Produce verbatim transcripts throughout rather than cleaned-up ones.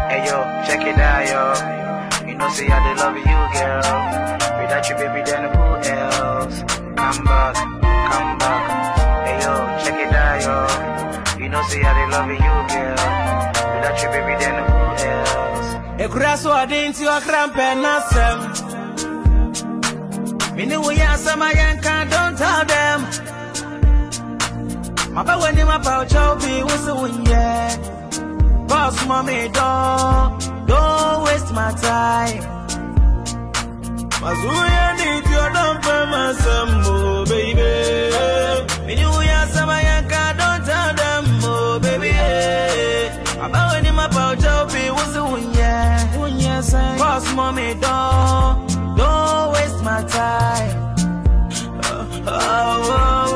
Hey yo, check it out, yo. You know, say I love you, girl. Without you, baby, then who else? Come back, come back. Hey yo, check it out, yo. You know, say I love you, girl. Without you, baby, then who else? A crasso, I didn't see a cramp and nothing. Me know we are some I can't, don't tell them. My power when my power child be was a win, yeah. Boss, mommy, don't, don't waste my time. Mazuya need your number, my sambo, baby. Me know we are some I can't, don't tell them, oh, baby. My power when my power child be was a win, yeah. Boss, mommy, don't, don't waste my time. Oh, oh, oh,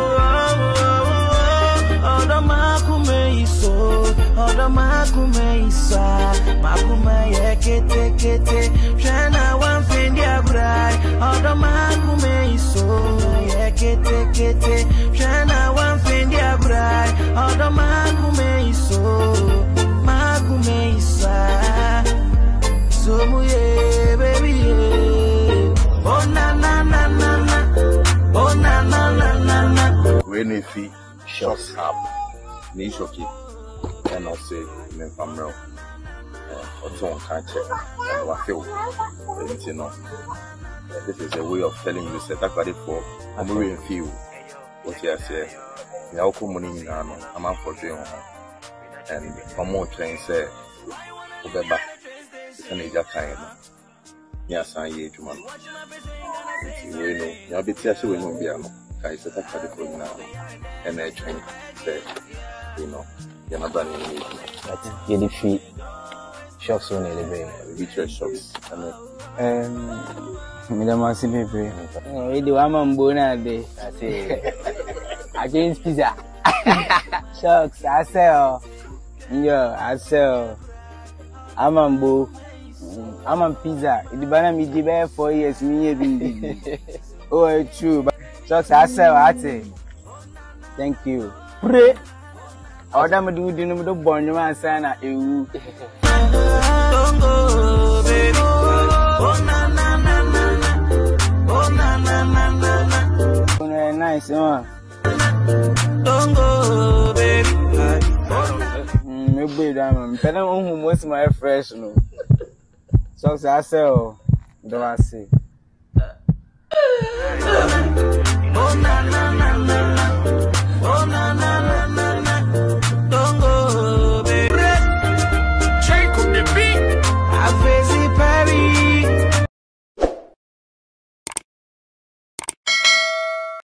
oh, oh, the makume so, oh, the makume so, makume ye kete kete, shana one find ya cry, oh, the makume so, ye kete kete, shana one find ya cry, oh, the makume so, makume so, so muye baby, oh na na na na na. Oh na na na na na. When if he shots up, me shocky, and I'll say, me family, or so can't check, and I feel, you know, this is a way of telling you, say that's what it for. I'm really feel what you say. The outcome money in Ghana, I'm out for doing, and one more train say, over back, it's an age of time. Yes, I hear you, man. We know, you'll be teaching we know piano. I said that for the now, and I train. Say, you know, you're not done anything. But you defeat shocks on the way. Which shocks? Um, me the massive people. We do one man born a day. I say, against pizza. Shocks, I sell. Yeah, I sell. I'm on book. I'm on pizza. It's been a me give four years. Me even. Oh, it's true. But shocks, I sell. I say, thank you. Pray. Order me do do no do born you man say na ewu. Don't go, baby. Oh na na na na na. Oh na na na na na. Oh nice one. Don't go, baby. Hmm, me baby, I'm. Pena unhu most my fresh no. Shocks, I sell. Do I see? Oh na na na na na. Oh na na.